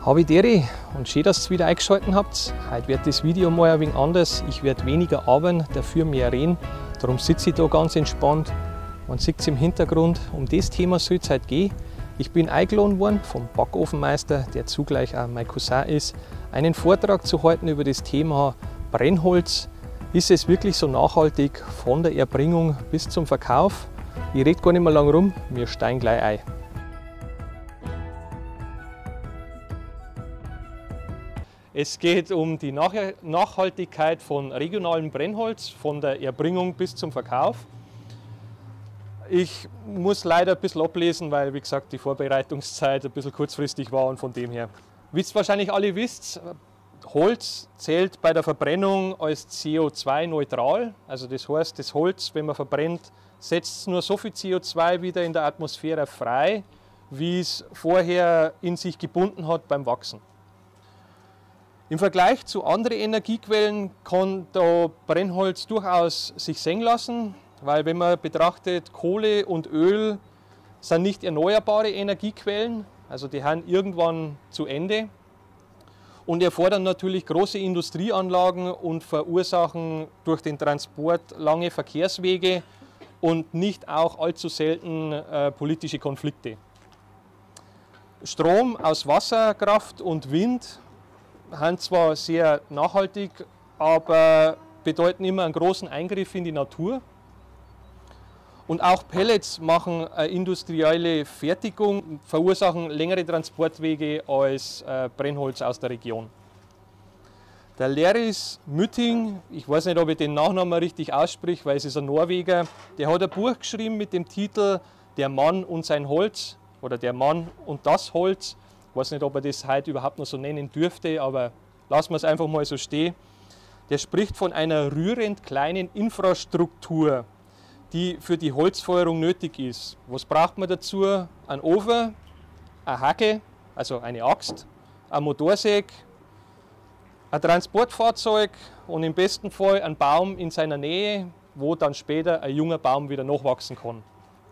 Habe Dere und schön, dass ihr wieder eingeschaltet habt. Heute wird das Video mal ein wenig anders. Ich werde weniger arbeiten, dafür mehr reden. Darum sitze ich da ganz entspannt. Man sieht es im Hintergrund. Um das Thema soll es heute gehen. Ich bin eingeladen worden vom Backofenmeister, der zugleich auch mein Cousin ist, einen Vortrag zu halten über das Thema Brennholz. Ist es wirklich so nachhaltig von der Erbringung bis zum Verkauf? Ich rede gar nicht mehr lange rum, wir steigen gleich ein. Es geht um die Nachhaltigkeit von regionalem Brennholz, von der Erbringung bis zum Verkauf. Ich muss leider ein bisschen ablesen, weil, wie gesagt, die Vorbereitungszeit ein bisschen kurzfristig war und von dem her. Wie ihr wahrscheinlich alle wisst, Holz zählt bei der Verbrennung als CO2-neutral. Also das heißt, das Holz, wenn man verbrennt, setzt nur so viel CO2 wieder in der Atmosphäre frei, wie es vorher in sich gebunden hat beim Wachsen. Im Vergleich zu anderen Energiequellen kann da Brennholz durchaus sich sehen lassen, weil wenn man betrachtet, Kohle und Öl sind nicht erneuerbare Energiequellen, also die haben irgendwann zu Ende und erfordern natürlich große Industrieanlagen und verursachen durch den Transport lange Verkehrswege und nicht auch allzu selten politische Konflikte. Strom aus Wasserkraft und Wind sind zwar sehr nachhaltig, aber bedeuten immer einen großen Eingriff in die Natur. Und auch Pellets machen eine industrielle Fertigung, verursachen längere Transportwege als Brennholz aus der Region. Der Leris Mytting, ich weiß nicht, ob ich den Nachnamen richtig ausspreche, weil es ist ein Norweger, der hat ein Buch geschrieben mit dem Titel Der Mann und sein Holz oder Der Mann und das Holz. Ich weiß nicht, ob er das heute überhaupt noch so nennen dürfte, aber lassen wir es einfach mal so stehen. Der spricht von einer rührend kleinen Infrastruktur, die für die Holzfeuerung nötig ist. Was braucht man dazu? Ein Ofen, eine Hacke, also eine Axt, ein Motorsäge, ein Transportfahrzeug und im besten Fall ein Baum in seiner Nähe, wo dann später ein junger Baum wieder nachwachsen kann.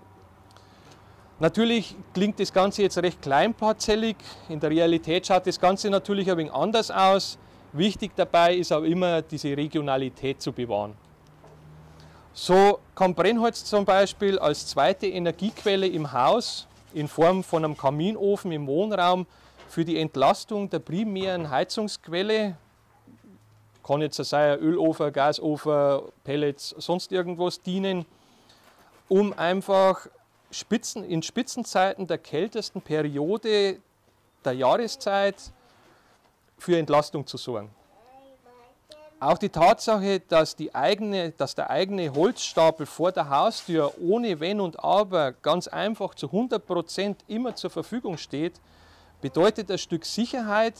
Natürlich klingt das Ganze jetzt recht kleinparzellig, in der Realität schaut das Ganze natürlich ein wenig anders aus. Wichtig dabei ist auch immer, diese Regionalität zu bewahren. So kann Brennholz zum Beispiel als zweite Energiequelle im Haus in Form von einem Kaminofen im Wohnraum für die Entlastung der primären Heizungsquelle, kann jetzt sein Ölofen, Gasofen, Pellets, sonst irgendwas dienen, um einfach in Spitzenzeiten der kältesten Periode der Jahreszeit für Entlastung zu sorgen. Auch die Tatsache, dass der eigene Holzstapel vor der Haustür ohne Wenn und Aber ganz einfach zu 100% immer zur Verfügung steht, bedeutet ein Stück Sicherheit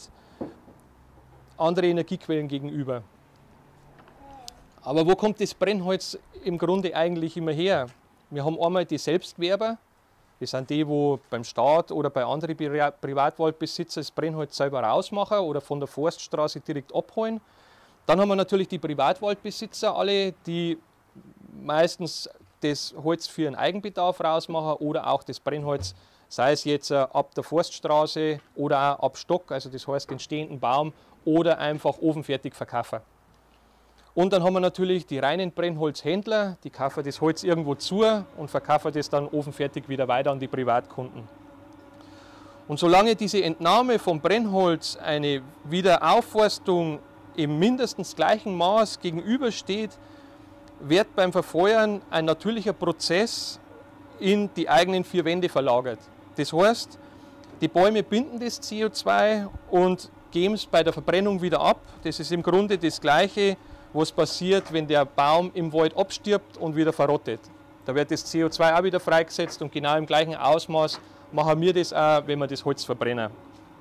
anderen Energiequellen gegenüber. Aber wo kommt das Brennholz im Grunde eigentlich immer her? Wir haben einmal die Selbstwerber, das sind die, die beim Staat oder bei anderen Privatwaldbesitzern das Brennholz selber rausmachen oder von der Forststraße direkt abholen. Dann haben wir natürlich die Privatwaldbesitzer, alle, die meistens das Holz für ihren Eigenbedarf rausmachen oder auch das Brennholz, sei es jetzt ab der Forststraße oder auch ab Stock, also das heißt den stehenden Baum, oder einfach ofenfertig verkaufen. Und dann haben wir natürlich die reinen Brennholzhändler, die kaufen das Holz irgendwo zu und verkaufen das dann ofenfertig wieder weiter an die Privatkunden. Und solange diese Entnahme vom Brennholz eine Wiederaufforstung im mindestens gleichen Maß gegenübersteht, wird beim Verfeuern ein natürlicher Prozess in die eigenen vier Wände verlagert. Das heißt, die Bäume binden das CO2 und geben es bei der Verbrennung wieder ab. Das ist im Grunde das Gleiche, was passiert, wenn der Baum im Wald abstirbt und wieder verrottet. Da wird das CO2 auch wieder freigesetzt und genau im gleichen Ausmaß machen wir das auch, wenn wir das Holz verbrennen.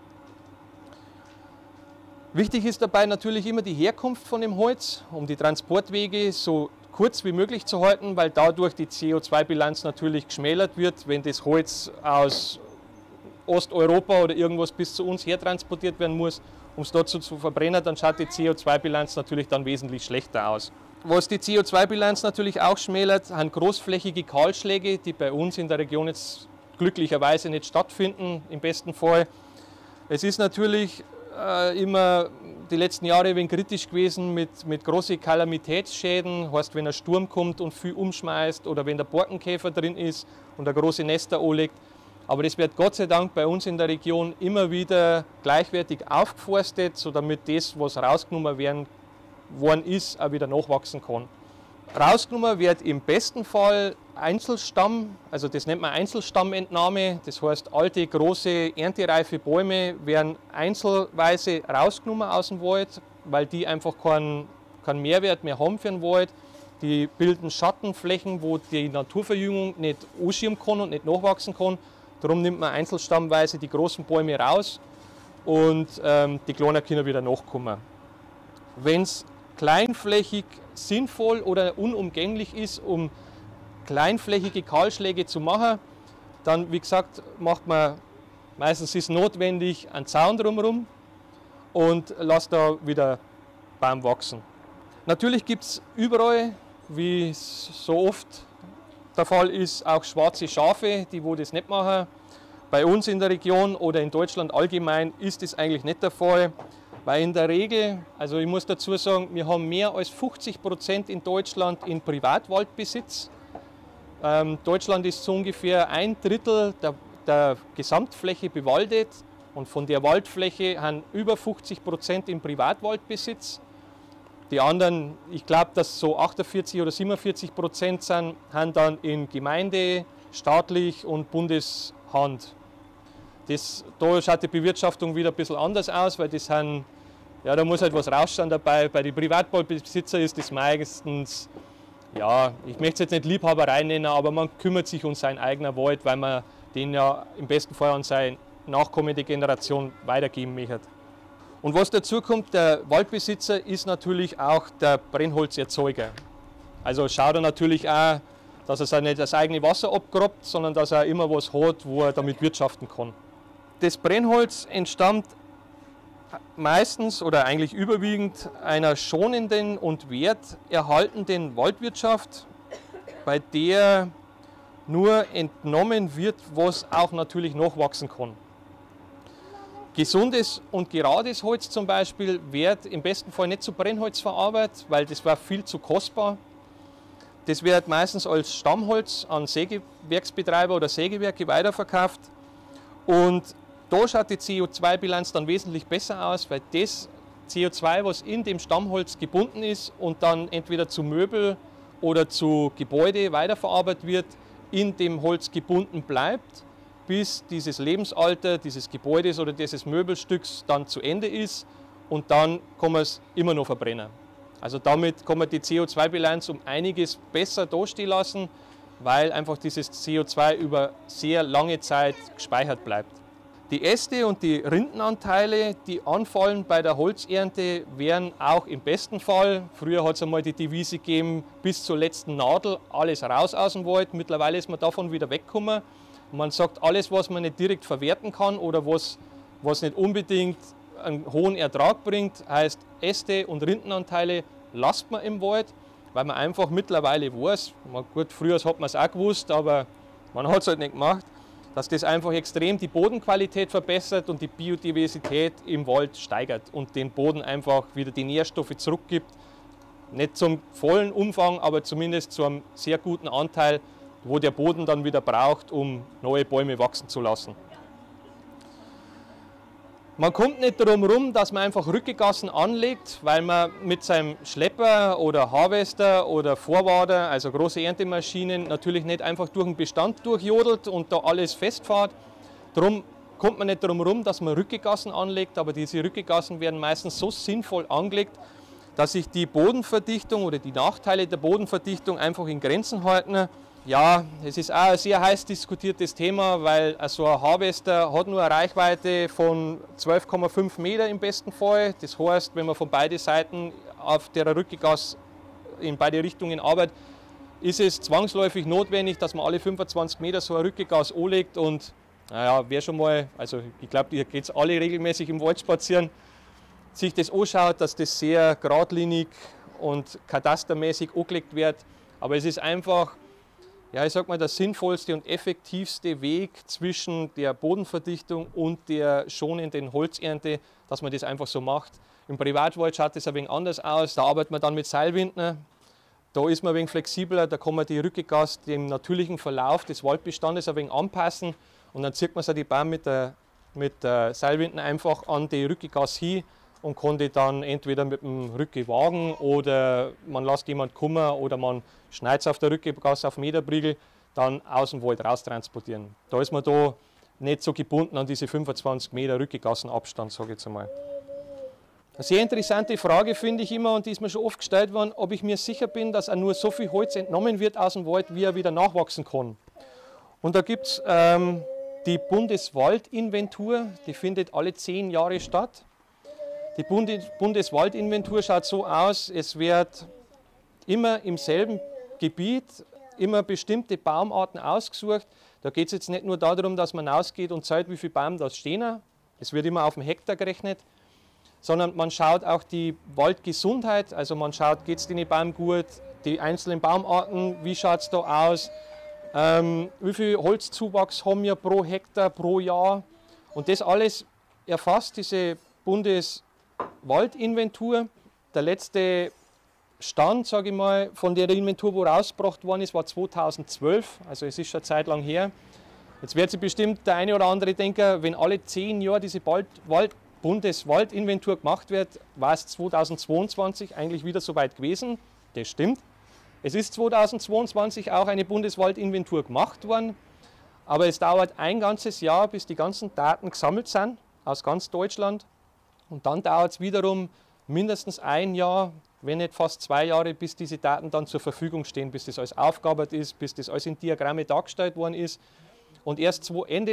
Wichtig ist dabei natürlich immer die Herkunft von dem Holz, um die Transportwege so kurz wie möglich zu halten, weil dadurch die CO2-Bilanz natürlich geschmälert wird, wenn das Holz aus Osteuropa oder irgendwas bis zu uns hertransportiert werden muss, um es dort zu verbrennen, dann schaut die CO2-Bilanz natürlich dann wesentlich schlechter aus. Was die CO2-Bilanz natürlich auch schmälert, sind großflächige Kahlschläge, die bei uns in der Region jetzt glücklicherweise nicht stattfinden, im besten Fall. Es ist natürlich immer die letzten Jahre ein wenig kritisch gewesen mit großen Kalamitätsschäden. Heißt, wenn ein Sturm kommt und viel umschmeißt oder wenn der Borkenkäfer drin ist und eine große Nester anlegt. Aber das wird Gott sei Dank bei uns in der Region immer wieder gleichwertig aufgeforstet, so damit das, was rausgenommen worden ist, auch wieder nachwachsen kann. Rausgenommen wird im besten Fall Einzelstamm, also das nennt man Einzelstammentnahme. Das heißt, alte, große, erntereife Bäume werden einzelweise rausgenommen aus dem Wald, weil die einfach keinen Mehrwert mehr haben für den Wald. Die bilden Schattenflächen, wo die Naturverjüngung nicht anschirmen kann und nicht nachwachsen kann. Darum nimmt man einzelstammweise die großen Bäume raus und die kleinen Kinder wieder nachkommen. Wenn es kleinflächig sinnvoll oder unumgänglich ist, um kleinflächige Kahlschläge zu machen, dann, wie gesagt, macht man meistens ist notwendig einen Zaun drumherum und lässt da wieder Baum wachsen. Natürlich gibt es überall, wie es so oft der Fall ist, auch schwarze Schafe, die wo das nicht machen. Bei uns in der Region oder in Deutschland allgemein ist das eigentlich nicht der Fall. Weil in der Regel, also ich muss dazu sagen, wir haben mehr als 50% in Deutschland in Privatwaldbesitz. Deutschland ist so ungefähr 1/3 der Gesamtfläche bewaldet und von der Waldfläche haben über 50% in Privatwaldbesitz. Die anderen, ich glaube, dass so 48 oder 47% sind, haben dann in Gemeinde, staatlich und Bundeshand. Da schaut die Bewirtschaftung wieder ein bisschen anders aus, weil das sind, ja, da muss halt was rausstehen dabei. Bei den Privatwaldbesitzern ist das meistens, ja, ich möchte es jetzt nicht Liebhaberei nennen, aber man kümmert sich um seinen eigenen Wald, weil man den ja im besten Fall an seine nachkommende Generation weitergeben möchte. Und was dazu kommt, der Waldbesitzer ist natürlich auch der Brennholzerzeuger. Also schaut er natürlich auch, dass er sich nicht das eigene Wasser abgrabt, sondern dass er immer was hat, wo er damit wirtschaften kann. Das Brennholz entstammt meistens oder eigentlich überwiegend einer schonenden und werterhaltenden Waldwirtschaft, bei der nur entnommen wird, was auch natürlich nachwachsen kann. Gesundes und gerades Holz zum Beispiel wird im besten Fall nicht zu Brennholz verarbeitet, weil das war viel zu kostbar. Das wird meistens als Stammholz an Sägewerksbetreiber oder Sägewerke weiterverkauft. Und da schaut die CO2-Bilanz dann wesentlich besser aus, weil das CO2, was in dem Stammholz gebunden ist und dann entweder zu Möbel oder zu Gebäude weiterverarbeitet wird, in dem Holz gebunden bleibt, bis dieses Lebensalter dieses Gebäudes oder dieses Möbelstücks dann zu Ende ist und dann kann man es immer noch verbrennen. Also damit kann man die CO2-Bilanz um einiges besser dastehen lassen, weil einfach dieses CO2 über sehr lange Zeit gespeichert bleibt. Die Äste und die Rindenanteile, die anfallen bei der Holzernte, werden auch im besten Fall, früher hat es einmal die Devise gegeben, bis zur letzten Nadel alles raus aus dem Wald. Mittlerweile ist man davon wieder weggekommen. Und man sagt, alles, was man nicht direkt verwerten kann oder was nicht unbedingt einen hohen Ertrag bringt, heißt Äste und Rindenanteile lasst man im Wald, weil man einfach mittlerweile weiß, gut, früher hat man es auch gewusst, aber man hat es halt nicht gemacht, dass das einfach extrem die Bodenqualität verbessert und die Biodiversität im Wald steigert und den Boden einfach wieder die Nährstoffe zurückgibt. Nicht zum vollen Umfang, aber zumindest zu einem sehr guten Anteil, wo der Boden dann wieder braucht, um neue Bäume wachsen zu lassen. Man kommt nicht darum herum, dass man einfach Rückegassen anlegt, weil man mit seinem Schlepper oder Harvester oder Vorwader, also große Erntemaschinen, natürlich nicht einfach durch den Bestand durchjodelt und da alles festfährt. Darum kommt man nicht darum herum, dass man Rückegassen anlegt, aber diese Rückegassen werden meistens so sinnvoll angelegt, dass sich die Bodenverdichtung oder die Nachteile der Bodenverdichtung einfach in Grenzen halten. Ja, es ist auch ein sehr heiß diskutiertes Thema, weil so ein Harvester hat nur eine Reichweite von 12,5 Meter im besten Fall. Das heißt, wenn man von beiden Seiten auf der Rückegasse in beide Richtungen arbeitet, ist es zwangsläufig notwendig, dass man alle 25 Meter so ein Rückegas anlegt. Und naja, wer schon mal, also ich glaube, ihr geht alle regelmäßig im Wald spazieren, sich das anschaut, dass das sehr geradlinig und katastermäßig angelegt wird. Aber es ist einfach ja, ich sag mal, der sinnvollste und effektivste Weg zwischen der Bodenverdichtung und der schonenden Holzernte, dass man das einfach so macht. Im Privatwald schaut das ein wenig anders aus, da arbeitet man dann mit Seilwinden. Da ist man ein wenig flexibler, da kann man die Rückegas dem natürlichen Verlauf des Waldbestandes ein wenig anpassen und dann zieht man so die Bäume mit der Seilwinden einfach an die Rückegas hin und kann die dann entweder mit dem Rückewagen oder man lässt jemand kommen oder man schneidet es auf der Rückegas auf Meterbriegel, dann aus dem Wald raus transportieren. Da ist man da nicht so gebunden an diese 25 Meter Rückegassenabstand, sage ich jetzt einmal. Eine sehr interessante Frage finde ich immer, und die ist mir schon oft gestellt worden, ob ich mir sicher bin, dass auch nur so viel Holz entnommen wird aus dem Wald, wie er wieder nachwachsen kann. Und da gibt es die Bundeswaldinventur, die findet alle 10 Jahre statt. Die Bundeswaldinventur schaut so aus, es wird immer im selben Gebiet, immer bestimmte Baumarten ausgesucht. Da geht es jetzt nicht nur darum, dass man ausgeht und zählt, wie viele Bäume da stehen. Es wird immer auf den Hektar gerechnet. Sondern man schaut auch die Waldgesundheit, also man schaut, geht es den Baum gut, die einzelnen Baumarten, wie schaut es da aus, wie viel Holzzuwachs haben wir pro Hektar, pro Jahr. Und das alles erfasst diese Bundeswaldinventur. Der letzte Stand, sage ich mal, von der Inventur, wo rausgebracht worden ist, war 2012, also es ist schon eine Zeit lang her. Jetzt wird sich bestimmt der eine oder andere denken, wenn alle 10 Jahre diese Bundeswaldinventur gemacht wird, war es 2022 eigentlich wieder soweit gewesen. Das stimmt. Es ist 2022 auch eine Bundeswaldinventur gemacht worden, aber es dauert ein ganzes Jahr, bis die ganzen Daten gesammelt sind, aus ganz Deutschland. Und dann dauert es wiederum mindestens ein Jahr, wenn nicht fast 2 Jahre, bis diese Daten dann zur Verfügung stehen, bis das alles aufgearbeitet ist, bis das alles in Diagramme dargestellt worden ist. Und erst Ende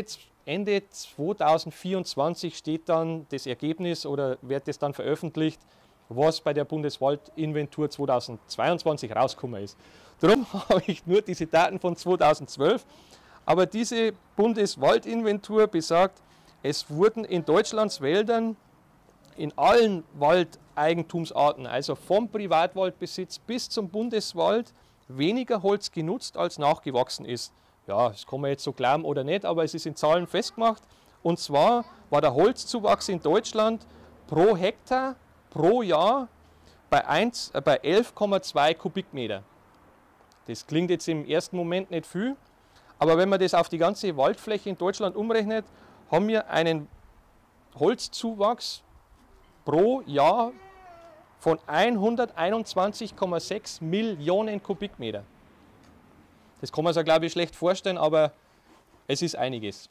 2024 steht dann das Ergebnis oder wird das dann veröffentlicht, was bei der Bundeswaldinventur 2022 rausgekommen ist. Darum habe ich nur diese Daten von 2012. Aber diese Bundeswaldinventur besagt, es wurden in Deutschlands Wäldern in allen Waldeigentumsarten, also vom Privatwaldbesitz bis zum Bundeswald, weniger Holz genutzt, als nachgewachsen ist. Ja, das kann man jetzt so glauben oder nicht, aber es ist in Zahlen festgemacht. Und zwar war der Holzzuwachs in Deutschland pro Hektar, pro Jahr bei 11,2 Kubikmeter. Das klingt jetzt im ersten Moment nicht viel, aber wenn man das auf die ganze Waldfläche in Deutschland umrechnet, haben wir einen Holzzuwachs pro Jahr von 121,6 Millionen Kubikmeter. Das kann man sich, glaube ich, schlecht vorstellen, aber es ist einiges.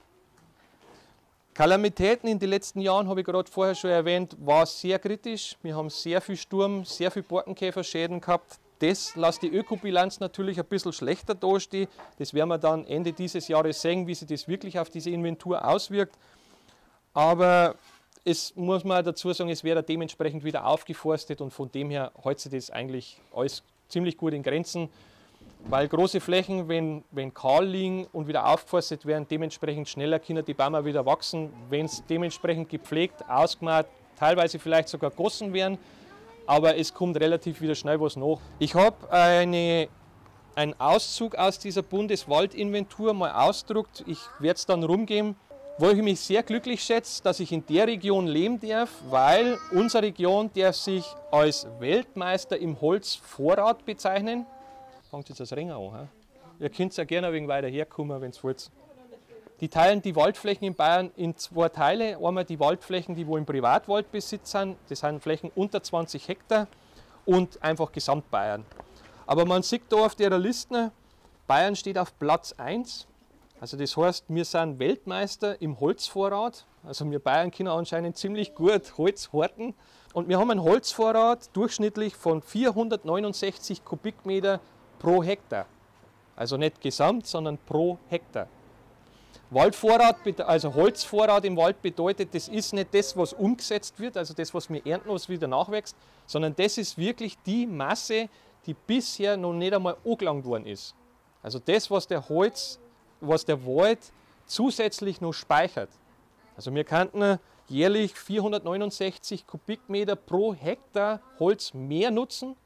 Kalamitäten in den letzten Jahren, habe ich gerade vorher schon erwähnt, war sehr kritisch. Wir haben sehr viel Sturm, sehr viel Borkenkäferschäden gehabt. Das lässt die Ökobilanz natürlich ein bisschen schlechter dastehen. Das werden wir dann Ende dieses Jahres sehen, wie sich das wirklich auf diese Inventur auswirkt. Aber es muss man dazu sagen, es wird dementsprechend wieder aufgeforstet und von dem her hält sich das eigentlich alles ziemlich gut in Grenzen. Weil große Flächen, wenn kahl liegen und wieder aufgeforstet werden, dementsprechend schneller können die Bäume wieder wachsen, wenn es dementsprechend gepflegt, ausgemahnt, teilweise vielleicht sogar gegossen werden, aber es kommt relativ wieder schnell was nach. Ich habe einen Auszug aus dieser Bundeswaldinventur mal ausgedruckt, ich werde es dann rumgeben, wo ich mich sehr glücklich schätze, dass ich in der Region leben darf, weil unsere Region darf sich als Weltmeister im Holzvorrat bezeichnen. Fangt jetzt das Ring an. He? Ihr könnt ja gerne ein wenig weiter herkommen, wenn es wollt. Die teilen die Waldflächen in Bayern in 2 Teile. Einmal die Waldflächen, die wo im Privatwaldbesitz sind. Das sind Flächen unter 20 Hektar und einfach Gesamtbayern. Aber man sieht da auf der Liste, Bayern steht auf Platz 1. Also das heißt, wir sind Weltmeister im Holzvorrat. Also wir Bayern können anscheinend ziemlich gut Holz horten. Und wir haben einen Holzvorrat durchschnittlich von 469 Kubikmeter pro Hektar. Also nicht gesamt, sondern pro Hektar. Waldvorrat, also Holzvorrat im Wald bedeutet, das ist nicht das, was umgesetzt wird, also das, was wir ernten, was wieder nachwächst, sondern das ist wirklich die Masse, die bisher noch nicht einmal angelangt worden ist. Also das, was der Wald zusätzlich noch speichert. Also wir könnten jährlich 469 Kubikmeter pro Hektar Holz mehr nutzen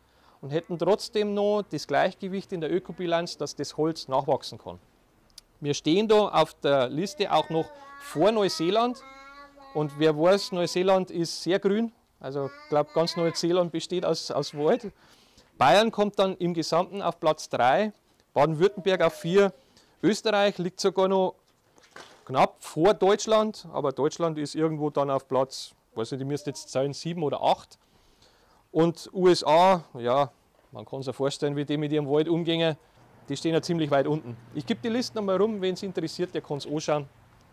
und hätten trotzdem noch das Gleichgewicht in der Ökobilanz, dass das Holz nachwachsen kann. Wir stehen da auf der Liste auch noch vor Neuseeland und wer weiß, Neuseeland ist sehr grün, also ich glaube ganz Neuseeland besteht aus Wald. Bayern kommt dann im Gesamten auf Platz 3, Baden-Württemberg auf 4, Österreich liegt sogar noch knapp vor Deutschland, aber Deutschland ist irgendwo dann auf Platz, weiß nicht, ich müsste jetzt zählen, 7 oder 8. Und USA, ja, man kann sich vorstellen, wie die mit ihrem Wald umgehen, die stehen ja ziemlich weit unten. Ich gebe die Liste nochmal rum, wen es interessiert, der kann es anschauen.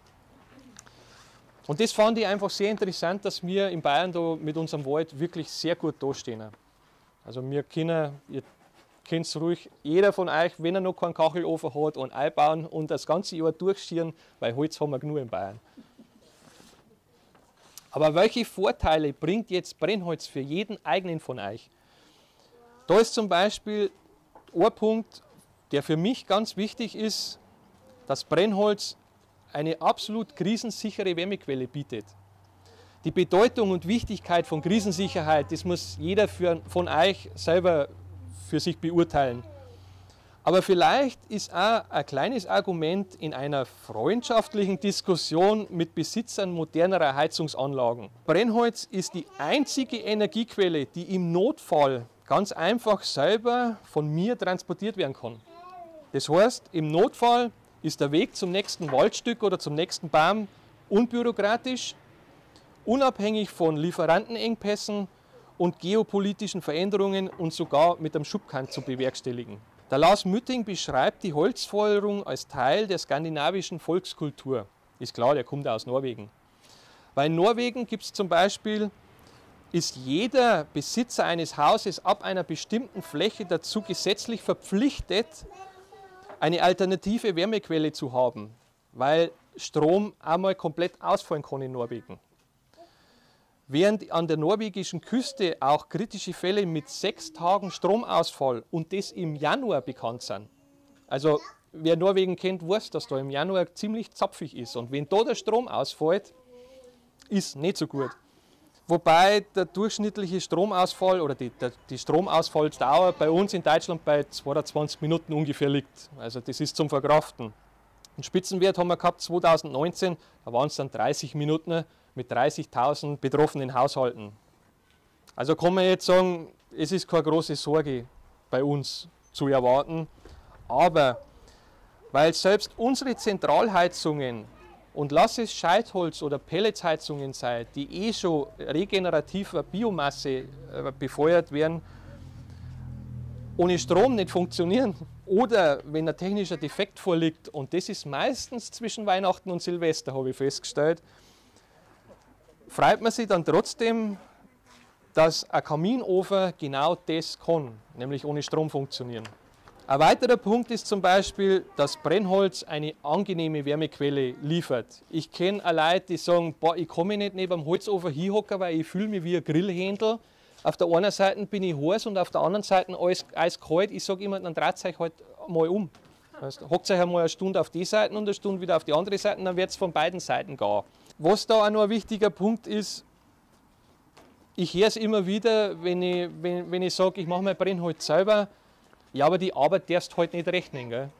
Und das fand ich einfach sehr interessant, dass wir in Bayern da mit unserem Wald wirklich sehr gut dastehen. Also wir können, ihr kennt es ruhig, jeder von euch, wenn er noch keinen Kachelofen hat, einen einbauen und das ganze Jahr durchschieren, weil Holz haben wir genug in Bayern. Aber welche Vorteile bringt jetzt Brennholz für jeden eigenen von euch? Da ist zum Beispiel ein Punkt, der für mich ganz wichtig ist, dass Brennholz eine absolut krisensichere Wärmequelle bietet. Die Bedeutung und Wichtigkeit von Krisensicherheit, das muss jeder von euch selber für sich beurteilen. Aber vielleicht ist auch ein kleines Argument in einer freundschaftlichen Diskussion mit Besitzern modernerer Heizungsanlagen. Brennholz ist die einzige Energiequelle, die im Notfall ganz einfach selber von mir transportiert werden kann. Das heißt, im Notfall ist der Weg zum nächsten Waldstück oder zum nächsten Baum unbürokratisch, unabhängig von Lieferantenengpässen und geopolitischen Veränderungen und sogar mit einem Schubkant zu bewerkstelligen. Der Lars Mütting beschreibt die Holzfeuerung als Teil der skandinavischen Volkskultur. Ist klar, der kommt aus Norwegen. Weil in Norwegen gibt es zum Beispiel, ist jeder Besitzer eines Hauses ab einer bestimmten Fläche dazu gesetzlich verpflichtet, eine alternative Wärmequelle zu haben, weil Strom einmal komplett ausfallen kann in Norwegen. Während an der norwegischen Küste auch kritische Fälle mit 6 Tagen Stromausfall und das im Januar bekannt sind. Also wer Norwegen kennt, weiß, dass da im Januar ziemlich zapfig ist. Und wenn da der Strom ausfällt, ist nicht so gut. Wobei der durchschnittliche Stromausfall oder die Stromausfallsdauer bei uns in Deutschland bei 22 Minuten ungefähr liegt. Also das ist zum Verkraften. Einen Spitzenwert haben wir gehabt 2019, da waren es dann 30 Minuten mit 30.000 betroffenen Haushalten. Also kann man jetzt sagen, es ist keine große Sorge bei uns zu erwarten. Aber weil selbst unsere Zentralheizungen, und lass es Scheitholz- oder Pelletsheizungen sein, die schon regenerativer Biomasse befeuert werden, ohne Strom nicht funktionieren. Oder wenn ein technischer Defekt vorliegt, und das ist meistens zwischen Weihnachten und Silvester, habe ich festgestellt, freut man sich dann trotzdem, dass ein Kaminofen genau das kann, nämlich ohne Strom funktionieren. Ein weiterer Punkt ist zum Beispiel, dass Brennholz eine angenehme Wärmequelle liefert. Ich kenne Leute, die sagen, boah, ich kann mich nicht neben dem Holzofen hinhocken, weil ich fühle mich wie ein Grillhändel. Auf der einen Seite bin ich heiß und auf der anderen Seite alles eiskalt. Ich sage immer, dann dreht euch halt mal um. Hockt euch einmal eine Stunde auf die Seite und eine Stunde wieder auf die andere Seite, dann wird es von beiden Seiten gehen. Was da auch noch ein wichtiger Punkt ist, ich höre es immer wieder, wenn ich sage, ich mache mein Brennholz selber, ja, aber die Arbeit darfst du halt nicht rechnen. Gell?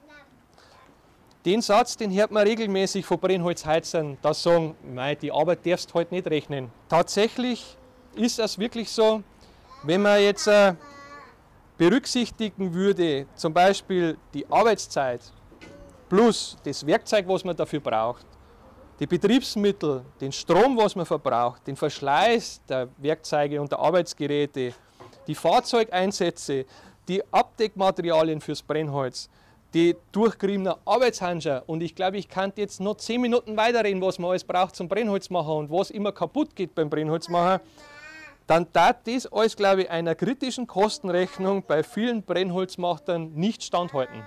Den Satz, den hört man regelmäßig von Brennholzheizern, dass sagen, mei, die Arbeit darfst du halt nicht rechnen. Tatsächlich ist es wirklich so, wenn man jetzt berücksichtigen würde, zum Beispiel die Arbeitszeit plus das Werkzeug, was man dafür braucht, die Betriebsmittel, den Strom, was man verbraucht, den Verschleiß der Werkzeuge und der Arbeitsgeräte, die Fahrzeugeinsätze, die Abdeckmaterialien fürs Brennholz, die durchgeriebenen Arbeitshandschuhe, und ich glaube, ich kann jetzt noch 10 Minuten weiterreden, was man alles braucht zum Brennholzmachen und was immer kaputt geht beim Brennholzmachen, dann darf das alles, glaube ich, einer kritischen Kostenrechnung bei vielen Brennholzmachtern nicht standhalten.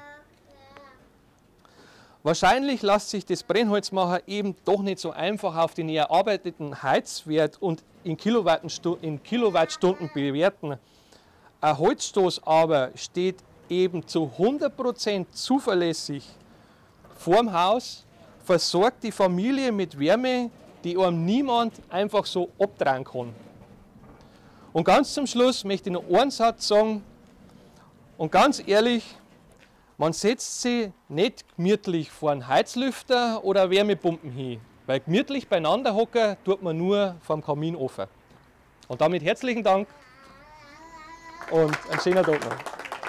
Wahrscheinlich lässt sich das Brennholzmachen eben doch nicht so einfach auf den erarbeiteten Heizwert und in Kilowattstunden bewerten. Ein Holzstoß aber steht eben zu 100% zuverlässig vorm Haus, versorgt die Familie mit Wärme, die einem niemand einfach so abdrehen kann. Und ganz zum Schluss möchte ich noch einen Satz sagen, Und ganz ehrlich, man setzt sich nicht gemütlich vor einen Heizlüfter oder Wärmepumpen hin, weil gemütlich beieinander hocken tut man nur vom Kaminofen. Und damit herzlichen Dank und einen schönen Tag noch.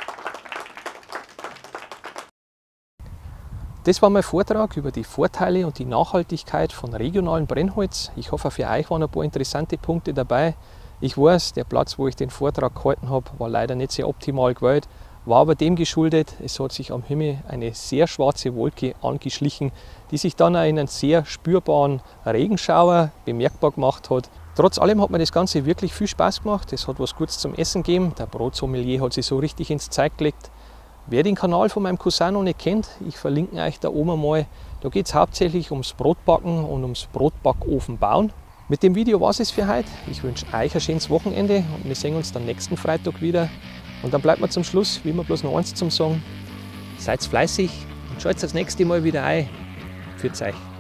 Das war mein Vortrag über die Vorteile und die Nachhaltigkeit von regionalem Brennholz. Ich hoffe, für euch waren ein paar interessante Punkte dabei. Ich weiß, der Platz, wo ich den Vortrag gehalten habe, war leider nicht sehr optimal gewählt, war aber dem geschuldet, es hat sich am Himmel eine sehr schwarze Wolke angeschlichen, die sich dann auch in einen sehr spürbaren Regenschauer bemerkbar gemacht hat. Trotz allem hat mir das Ganze wirklich viel Spaß gemacht. Es hat was Gutes zum Essen gegeben. Der Brotsommelier hat sich so richtig ins Zeug gelegt. Wer den Kanal von meinem Cousin noch nicht kennt, ich verlinke euch da oben mal. Da geht es hauptsächlich ums Brotbacken und ums Brotbackofen bauen. Mit dem Video war es für heute. Ich wünsche euch ein schönes Wochenende und wir sehen uns dann nächsten Freitag wieder. Und dann bleibt mir zum Schluss, wie immer, bloß noch eins zum Sagen. Seid fleißig und schaltet das nächste Mal wieder ein. Pfiat euch.